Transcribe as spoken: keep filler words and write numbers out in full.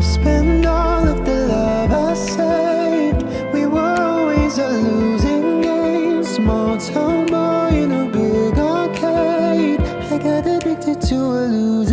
spent all of the love I saved. We were always a losing game. Small town boy in a big arcade. I got addicted to a loser.